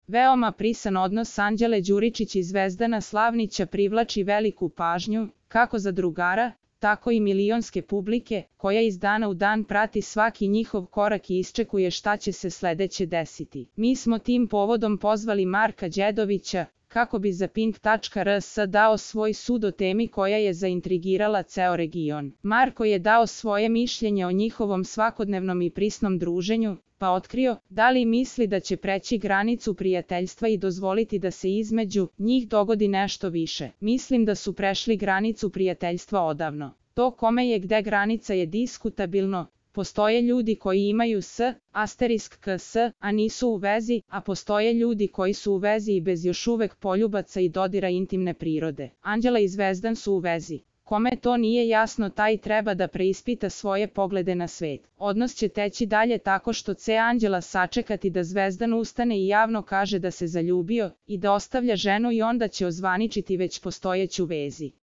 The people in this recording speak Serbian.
Veoma prisan odnos Anđele Đuričić i Zvezdana Slavnića privlači veliku pažnju, kako zadrugara, tako i milionske publike, koja iz dana u dan prati svaki njihov korak i iščekuje šta će se sledeće desiti. Mi smo tim povodom pozvali Marka Đedovića, kako bi za Pink.rs dao svoj sud o temi koja je zaintrigirala ceo region. Marko je dao svoje mišljenje o njihovom svakodnevnom i prisnom druženju, pa otkrio da li misli da će preći granicu prijateljstva i dozvoliti da se između njih dogodi nešto više. Mislim da su prešli granicu prijateljstva odavno. To kome je gde granica je diskutabilno. Postoje ljudi koji imaju **ks*, a nisu u vezi, a postoje ljudi koji su u vezi i bez još uvek poljubaca i dodira intimne prirode. Anđela i Zvezdan su u vezi. Kome to nije jasno, taj treba da preispita svoje poglede na svet. Odnos će teći dalje tako što će Anđela sačekati da Zvezdan ustane i javno kaže da se zaljubio i da ostavlja ženu i onda će ozvaničiti već postojeću vezi.